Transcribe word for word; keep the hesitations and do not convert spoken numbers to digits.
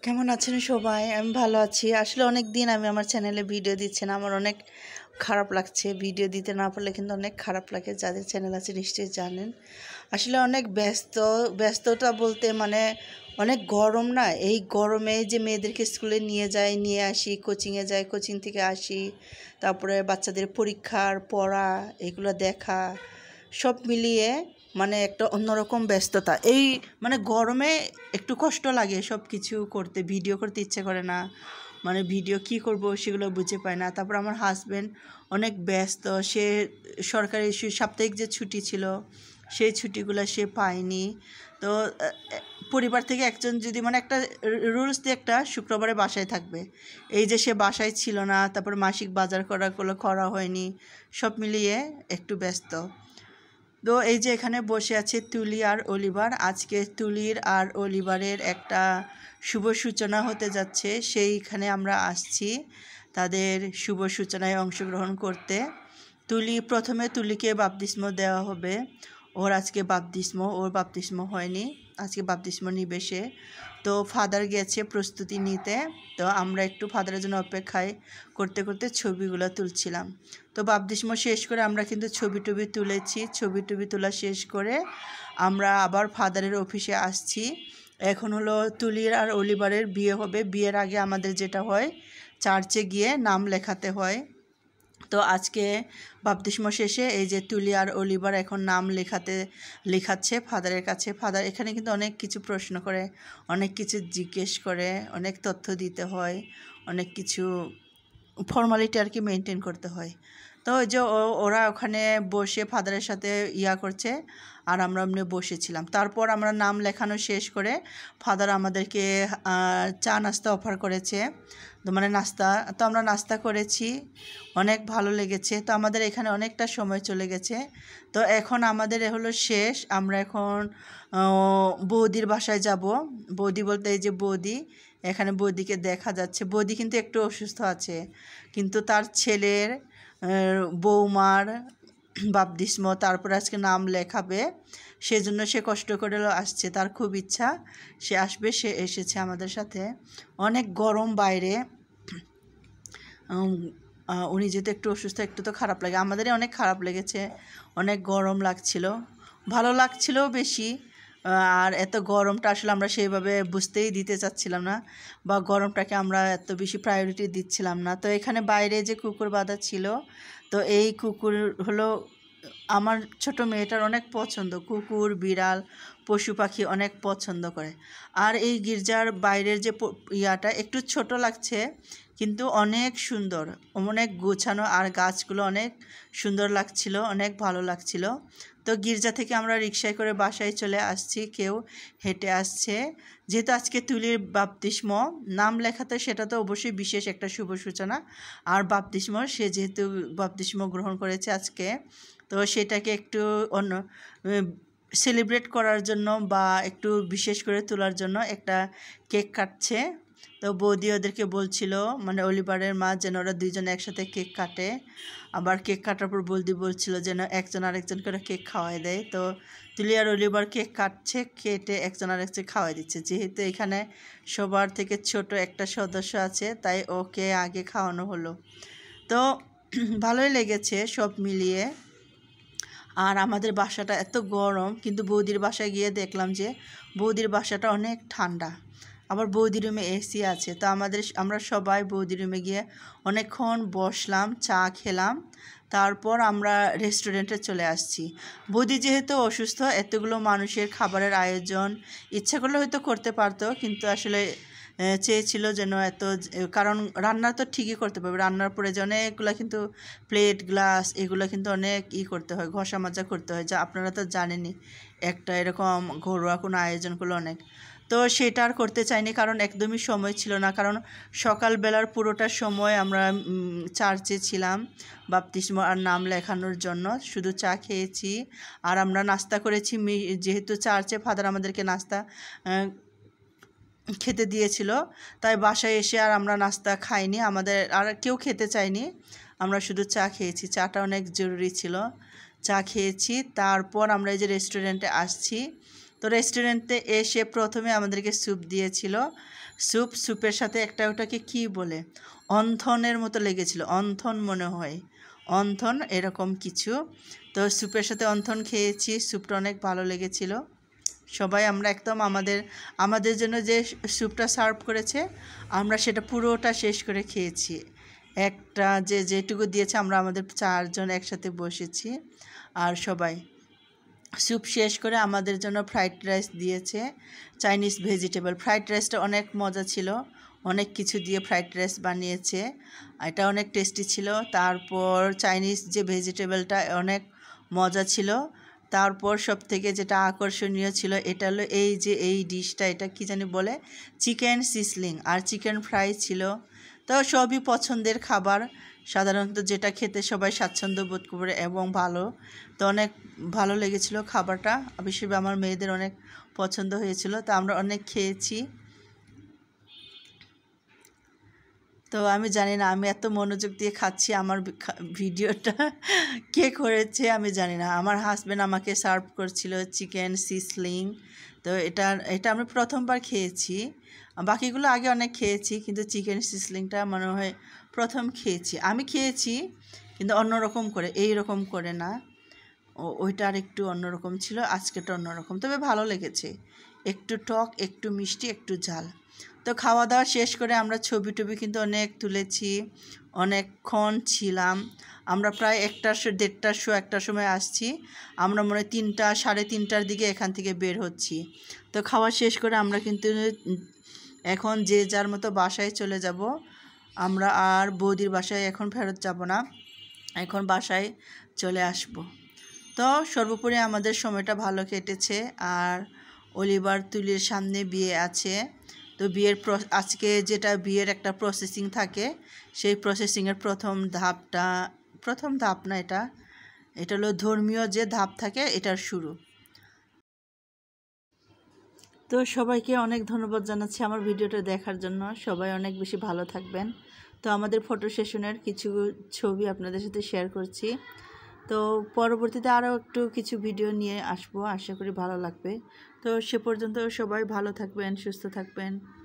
কেমন আছেন সবাই? আমি ভালো আছি। আসলে অনেক দিন আমি আমার চ্যানেলে ভিডিও দিচ্ছি না। আমার অনেক খারাপ লাগছে। ভিডিও দিতে না পারলে কিন্তু অনেক খারাপ লাগে। যাদের চ্যানেল আছে নিশ্চয়ই জানেন। আসলে অনেক ব্যস্ত, ব্যস্ততা বলতে মানে অনেক গরম না? এই গরমে যে মেয়েদেরকে স্কুলে নিয়ে যাই, নিয়ে আসি, কোচিংয়ে যাই, কোচিং থেকে আসি। তারপরে বাচ্চাদের পরীক্ষার পড়া, এগুলো দেখা, সব মিলিয়ে মানে একটা অন্যরকম ব্যস্ততা। এই মানে গরমে একটু কষ্ট লাগে সব কিছু করতে, ভিডিও করতে ইচ্ছে করে না। মানে ভিডিও কি করব সেগুলো বুঝে পায় না। তারপর আমার হাজব্যান্ড অনেক ব্যস্ত, সে সরকারি সাপ্তাহিক যে ছুটি ছিল সেই ছুটিগুলো সে পায়নি। তো পরিবার থেকে একজন যদি মানে একটা রুলস দিয়ে একটা শুক্রবারে বাসায় থাকবে, এই যে সে বাসায় ছিল না, তারপর মাসিক বাজার করাগুলো করা হয়নি, সব মিলিয়ে একটু ব্যস্ত। তো এই যে এখানে বসে আছে তুলি আর অলিভার। আজকে তুলির আর অলিভারের একটা শুভ সূচনা হতে যাচ্ছে, সেইখানে আমরা আসছি তাদের শুভ সূচনায় অংশগ্রহণ করতে। তুলি প্রথমে তুলিকে বাপতিস্ম দেওয়া হবে। ওর আজকে বাপতিস্ম, ওর বাপতিস্ম হয়নি, আজকে বাপতিস্ম নিবে সে। তো ফাদার গেছে প্রস্তুতি নিতে। তো আমরা একটু ফাদারের জন্য অপেক্ষায় করতে করতে ছবিগুলো তুলছিলাম। তো বাপতিস্ম শেষ করে আমরা কিন্তু ছবি টবি তুলেছি। ছবি টবি তোলা শেষ করে আমরা আবার ফাদারের অফিসে আসছি। এখন হলো তুলির আর অলিভারের বিয়ে হবে। বিয়ের আগে আমাদের যেটা হয়, চার্চে গিয়ে নাম লেখাতে হয়। তো আজকে বাপতিস্ম শেষে এই যে তুলি আর অলিভার এখন নাম লেখাতে লেখাচ্ছে ফাদারের কাছে। ফাদার এখানে কিন্তু অনেক কিছু প্রশ্ন করে, অনেক কিছু জিজ্ঞেস করে, অনেক তথ্য দিতে হয়, অনেক কিছু ফর্মালিটি আর কি মেনটেন করতে হয়। তো ওই যে ওরা ওখানে বসে ফাদারের সাথে ইয়া করছে আর আমরা এমনি বসেছিলাম। তারপর আমরা নাম লেখানো শেষ করে ফাদার আমাদেরকে চা নাস্তা অফার করেছে, তো মানে নাস্তা। তো আমরা নাস্তা করেছি, অনেক ভালো লেগেছে। তো আমাদের এখানে অনেকটা সময় চলে গেছে। তো এখন আমাদের হলো শেষ, আমরা এখন বৌদির বাসায় যাব। বৌদি বলতে এই যে বৌদি, এখানে বৌদিকে দেখা যাচ্ছে। বৌদি কিন্তু একটু অসুস্থ আছে, কিন্তু তার ছেলের বৌমার বাপতিস্ম, তারপর আজকে নাম লেখাবে, সেজন্য সে কষ্ট করে আসছে। তার খুব ইচ্ছা সে আসবে, সে এসেছে আমাদের সাথে। অনেক গরম বাইরে, উনি যেহেতু একটু অসুস্থ, একটু তো খারাপ লাগে। আমাদেরই অনেক খারাপ লেগেছে, অনেক গরম লাগছিল, ভালো লাগছিলও বেশি। আর এত গরমটা আসলে আমরা সেইভাবে বুঝতেই দিতে চাচ্ছিলাম না, বা গরমটাকে আমরা এত বেশি প্রায়োরিটি দিচ্ছিলাম না। তো এখানে বাইরে যে কুকুর বাঁধা ছিল, তো এই কুকুর হলো আমার ছোট মেয়েটার অনেক পছন্দ। কুকুর, বিড়াল, পশু পাখি অনেক পছন্দ করে। আর এই গির্জার বাইরের যে ইয়াটা একটু ছোট লাগছে, কিন্তু অনেক সুন্দর, অনেক গোছানো, আর গাছগুলো অনেক সুন্দর লাগছিল, অনেক ভালো লাগছিল। তো গির্জা থেকে আমরা রিকশায় করে বাসায় চলে আসছি, কেউ হেঁটে আসছে। যেহেতু আজকে তুলির বাপতিস্ম, নাম লেখাতে সেটা তো অবশ্যই বিশেষ একটা শুভ সূচনা। আর বাপতিস্ম, সে যেহেতু বাপতিস্ম গ্রহণ করেছে আজকে, তো সেটাকে একটু অন্য সেলিব্রেট করার জন্য বা একটু বিশেষ করে তোলার জন্য একটা কেক কাটছে। তো বৌদি ওদেরকে বলছিল, মানে অলিভারের মা, যেন ওরা দুইজনে একসাথে কেক কাটে। আবার কেক কাটার পর বৌদি বলছিল যেন একজন আরেকজন করে কেক খাওয়াই দেয়। তো তুলি আর অলিভার কেক কাটছে, কেটে একজন আরেকজন খাওয়াই দিচ্ছে। যেহেতু এখানে সবার থেকে ছোট একটা সদস্য আছে, তাই ওকে আগে খাওয়ানো হলো। তো ভালোই লেগেছে সব মিলিয়ে। আর আমাদের বাসাটা এত গরম, কিন্তু বৌদির বাসায় গিয়ে দেখলাম যে বৌদির বাসাটা অনেক ঠান্ডা। আবার বৌদি রুমে এসি আছে। তো আমাদের আমরা সবাই বৌদি রুমে গিয়ে অনেকক্ষণ বসলাম, চা খেলাম, তারপর আমরা রেস্টুরেন্টে চলে আসছি। বৌদি যেহেতু অসুস্থ, এতগুলো মানুষের খাবারের আয়োজন ইচ্ছা করলে হয়তো করতে পারতো, কিন্তু আসলে চেয়েছিল যেন এত, কারণ রান্না তো ঠিকই করতে পারবে, রান্নার পরে যে অনেকগুলো কিন্তু প্লেট, গ্লাস, এগুলো কিন্তু অনেক ই করতে হয়, ঘষা মাজা করতে হয়, যা আপনারা তো জানেনই। একটা এরকম ঘরোয়া কোনো আয়োজন করলে অনেক, তো সেটা আর করতে চাইনি, কারণ একদমই সময় ছিল না। কারণ সকালবেলার পুরোটা সময় আমরা চার্চে ছিলাম বাপতিস্ম আর নাম লেখানোর জন্য, শুধু চা খেয়েছি আর আমরা নাস্তা করেছি। যেহেতু চার্চে ফাদার আমাদেরকে নাস্তা খেতে দিয়েছিল, তাই বাসায় এসে আর আমরা নাস্তা খাইনি, আমাদের আর কেউ খেতে চাইনি, আমরা শুধু চা খেয়েছি। চাটা অনেক জরুরি ছিল, চা খেয়েছি। তারপর আমরা এই যে রেস্টুরেন্টে আসছি, তো রেস্টুরেন্টে এসে প্রথমে আমাদেরকে স্যুপ দিয়েছিল। স্যুপ স্যুপের সাথে একটা ওটাকে কি বলে, অন্থনের মতো লেগেছিল, অন্থন মনে হয়, অন্থন এরকম কিছু। তো স্যুপের সাথে অন্থন খেয়েছি, স্যুপটা অনেক ভালো লেগেছিল। সবাই আমরা একদম আমাদের আমাদের জন্য যে স্যুপটা সার্ভ করেছে আমরা সেটা পুরোটা শেষ করে খেয়েছি। একটা যে যেটুকু দিয়েছে আমরা আমাদের চারজন একসাথে বসেছি। আর সবাই স্যুপ শেষ করে আমাদের জন্য ফ্রাইড রাইস দিয়েছে, চাইনিজ ভেজিটেবল ফ্রাইড রাইসটা অনেক মজা ছিল, অনেক কিছু দিয়ে ফ্রাইড রাইস বানিয়েছে, এটা অনেক টেস্টি ছিল। তারপর চাইনিজ যে ভেজিটেবলটা অনেক মজা ছিল। তারপর সব থেকে যেটা আকর্ষণীয় ছিল এটা হলো এই যে এই ডিশটা, এটা কি জানি বলে, চিকেন সিসলিং আর চিকেন ফ্রাই ছিল। তো সবই পছন্দের খাবার, সাধারণত যেটা খেতে সবাই স্বাচ্ছন্দ্য বোধ করে এবং ভালো। তো অনেক ভালো লেগেছিল খাবারটা, বিশেষ আমার মেয়েদের অনেক পছন্দ হয়েছিল। তো আমরা অনেক খেয়েছি। তো আমি জানি না আমি এত মনোযোগ দিয়ে খাচ্ছি, আমার ভিডিওটা কে করেছে আমি জানি না। আমার হাজব্যান্ড আমাকে সার্ভ করছিল চিকেন সিসলিং। তো এটা এটা আমি প্রথমবার খেয়েছি, বাকিগুলো আগে অনেক খেয়েছি কিন্তু চিকেন সিসলিংটা মনে হয় প্রথম খেয়েছি। আমি খেয়েছি কিন্তু অন্যরকম করে, এই রকম করে না, ওইটা আর একটু অন্যরকম ছিল, আজকেটা অন্যরকম, তবে ভালো লেগেছে, একটু টক একটু মিষ্টি একটু ঝাল। তো খাওয়া দাওয়া শেষ করে আমরা ছবি টবি কিন্তু অনেক তুলেছি, অনেকক্ষণ ছিলাম আমরা, প্রায় একটার দেড়টার শো একটার সময় আসছি আমরা, মনে হয় তিনটা সাড়ে তিনটার দিকে এখান থেকে বের হচ্ছি। তো খাওয়া শেষ করে আমরা কিন্তু এখন যে যার মতো বাসায় চলে যাব। আমরা আর বৌদির বাসায় এখন ফেরত যাব না, এখন বাসায় চলে আসব। তো সর্বোপরি আমাদের সময়টা ভালো কেটেছে। আর অলিভার তুলির সামনে বিয়ে আছে, তো বিয়ের আজকে যেটা বিয়ের একটা প্রসেসিং থাকে, সেই প্রসেসিংয়ের প্রথম ধাপটা, প্রথম ধাপ না এটা, এটা হলো ধর্মীয় যে ধাপ থাকে এটার শুরু। তো সবাইকে অনেক ধন্যবাদ জানাচ্ছি আমার ভিডিওটা দেখার জন্য, সবাই অনেক বেশি ভালো থাকবেন। তো আমাদের ফটো সেশনের কিছু ছবি আপনাদের সাথে শেয়ার করছি। তো পরবর্তীতে আরও একটু কিছু ভিডিও নিয়ে আসবো, আশা করি ভালো লাগবে। তো সে পর্যন্ত সবাই ভালো থাকবেন, সুস্থ থাকবেন।